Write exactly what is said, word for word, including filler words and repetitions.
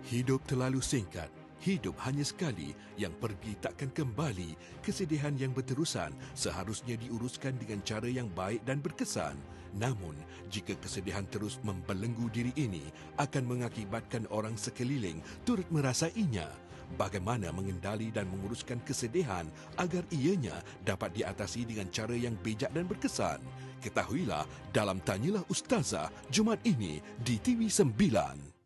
Hidup terlalu singkat. Hidup hanya sekali, yang pergi takkan kembali. Kesedihan yang berterusan seharusnya diuruskan dengan cara yang baik dan berkesan. Namun, jika kesedihan terus membelenggu diri ini, akan mengakibatkan orang sekeliling turut merasainya. Bagaimana mengendali dan menguruskan kesedihan agar ianya dapat diatasi dengan cara yang bijak dan berkesan? Ketahuilah dalam Tanyalah Ustazah Jumaat ini di T V sembilan.